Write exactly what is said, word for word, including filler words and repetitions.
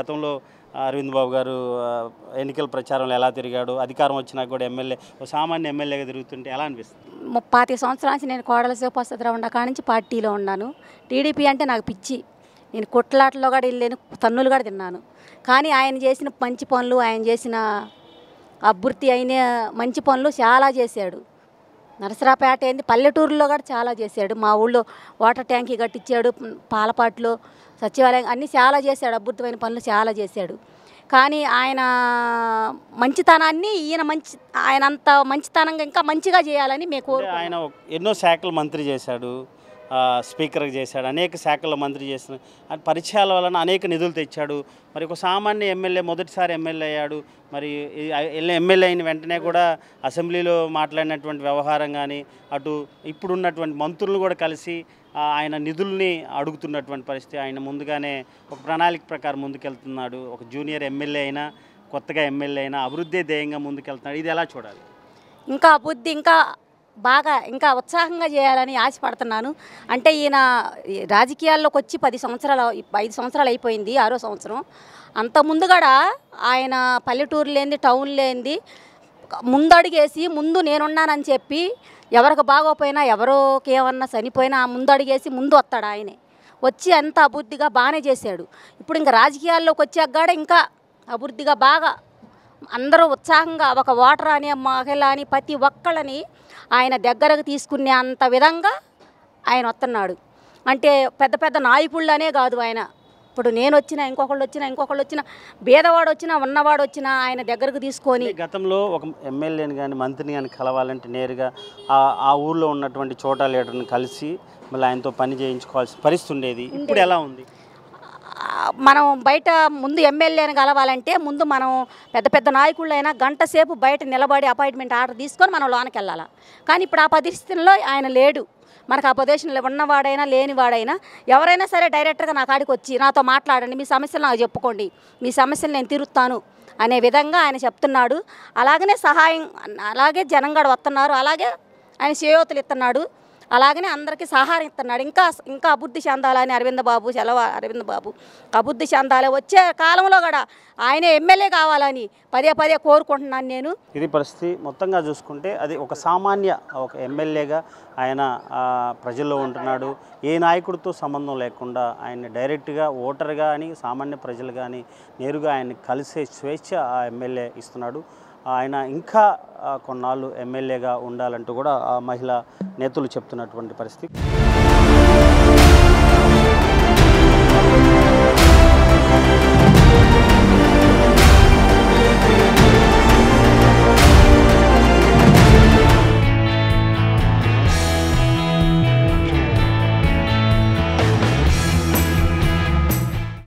గతంలో అరవింద్ బాబు గారు ఎన్నికల ప్రచారంలో ఎలా తిరిగాడు, అధికారం వచ్చినాక కూడా ఎమ్మెల్యే సామాన్య ఎమ్మెల్యేగా తిరుగుతుంటే ఎలా అనిపిస్తుంది? ముప్పాతి సంవత్సరాల నుంచి నేను కోడల శివప్రసాదరావు ఉన్న కాడ నుంచి పార్టీలో ఉన్నాను. టీడీపీ అంటే నాకు పిచ్చి. నేను కొట్లాటలో కూడా వెళ్ళాను, తన్నులు కూడా తిన్నాను. కానీ ఆయన చేసిన మంచి పనులు, ఆయన చేసిన అభివృద్ధి అయిన మంచి పనులు చాలా చేశాడు. నరసరాపేట ఏంది పల్లెటూరులో కూడా చాలా చేశాడు. మా ఊళ్ళో వాటర్ ట్యాంకీ కట్టించాడు, పాలపాట్లో సచివాలయం అన్నీ చాలా చేశాడు. అద్భుతమైన పనులు చాలా చేశాడు. కానీ ఆయన మంచితనాన్ని ఈయన మంచి ఆయన అంత మంచితనంగా ఇంకా మంచిగా చేయాలని మేము ఆయన ఎన్నో శాఖలు మంత్రి చేశాడు, స్పీకర్గా చేశాడు, అనేక శాఖల్లో మంత్రి చేసిన పరిచయాల వలన అనేక నిధులు తెచ్చాడు. మరి ఒక సామాన్య ఎమ్మెల్యే మొదటిసారి ఎమ్మెల్యే అయ్యాడు. మరి ఎమ్మెల్యే అయిన వెంటనే కూడా అసెంబ్లీలో మాట్లాడినటువంటి వ్యవహారం కానీ, అటు ఇప్పుడున్నటువంటి మంత్రులు కూడా కలిసి ఆయన నిధుల్ని అడుగుతున్నటువంటి పరిస్థితి. ఆయన ముందుగానే ఒక ప్రణాళిక ప్రకారం ముందుకెళ్తున్నాడు. ఒక జూనియర్ ఎమ్మెల్యే అయినా, కొత్తగా ఎమ్మెల్యే అయినా అభివృద్ధి ధ్యేయంగా ముందుకెళ్తున్నాడు. ఇది ఎలా చూడాలి? ఇంకా అభివృద్ధి ఇంకా బాగా ఇంకా ఉత్సాహంగా చేయాలని ఆశపడుతున్నాను. అంటే ఈయన రాజకీయాల్లోకి వచ్చి పది సంవత్సరాలు ఐదు సంవత్సరాలు అయిపోయింది, ఆరో సంవత్సరం. అంత ముందు కూడా ఆయన పల్లెటూరు లేనిది, టౌన్ లేనిది ముందడుగేసి ముందు నేనున్నానని చెప్పి ఎవరికి బాగోపోయినా ఎవరికి ఏమన్నా చనిపోయినా ముందడుగేసి ముందు వస్తాడు ఆయనే. వచ్చి అంత అభివృద్ధిగా బాగానే చేశాడు. ఇప్పుడు ఇంకా రాజకీయాల్లోకి వచ్చాక కూడా ఇంకా అభివృద్ధిగా బాగా అందరూ ఉత్సాహంగా ఒక ఓటర్ అని మహిళ అని ప్రతి ఒక్కళ్ళని ఆయన దగ్గరకు తీసుకునే అంత విధంగా ఆయన వస్తున్నాడు. అంటే పెద్ద పెద్ద నాయకుళ్ళనే కాదు ఆయన. ఇప్పుడు నేను వచ్చినా, ఇంకొకళ్ళు వచ్చినా, ఇంకొకళ్ళు వచ్చినా, భేదవాడు వచ్చినా, ఉన్నవాడు వచ్చినా ఆయన దగ్గరకు తీసుకొని. గతంలో ఒక ఎమ్మెల్యేని కానీ మంత్రిని కానీ కలవాలంటే నేరుగా ఆ ఊళ్ళో ఉన్నటువంటి చోటా లీడర్ని కలిసి మళ్ళీ ఆయనతో పని చేయించుకోవాల్సిన పరిస్థితి ఉండేది. ఇప్పుడు ఎలా ఉంది? మనం బయట ముందు ఎమ్మెల్యేని కలవాలంటే ముందు మనం పెద్ద పెద్ద నాయకుళ్ళైనా గంట సేపు బయట నిలబడి అపాయింట్మెంట్ ఆర్డర్ తీసుకొని మనం లోనికి వెళ్ళాలి. కానీ ఇప్పుడు ఆ పరిస్థితుల్లో ఆయన లేడు. మనకు ఆ పొజిషన్లో ఉన్నవాడైనా లేనివాడైనా ఎవరైనా సరే డైరెక్ట్గా నా కాడికి వచ్చి నాతో మాట్లాడండి, మీ సమస్యలు నాకు చెప్పుకోండి, మీ సమస్యలు నేను తీరుస్తాను అనే విధంగా ఆయన చెప్తున్నాడు. అలాగనే సహాయం, అలాగే జనం కూడా వస్తున్నారు, అలాగే ఆయన చేయూతలు ఇస్తున్నాడు, అలాగనే అందరికీ సహాయం ఇస్తున్నాడు. ఇంకా ఇంకా అభివృద్ధి చెందాలని అరవింద్ బాబు సెలవు అరవింద్ బాబు అభివృద్ధి చెందాలి. వచ్చే కాలంలో కూడా ఆయన ఎమ్మెల్యే కావాలని పదే పదే కోరుకుంటున్నాను నేను. ఇది పరిస్థితి. మొత్తంగా చూసుకుంటే అది ఒక సామాన్య ఒక ఎమ్మెల్యేగా ఆయన ప్రజల్లో ఉంటున్నాడు. ఏ నాయకుడితో సంబంధం లేకుండా ఆయన డైరెక్ట్గా ఓటర్గా అని సామాన్య ప్రజలు కానీ నేరుగా ఆయన కలిసే స్వేచ్ఛ ఆ ఎమ్మెల్యే ఇస్తున్నాడు. ఆయన ఇంకా కొన్నాళ్ళు ఎమ్మెల్యేగా ఉండాలంటూ కూడా ఆ మహిళా నేతలు చెప్తున్నటువంటి పరిస్థితి.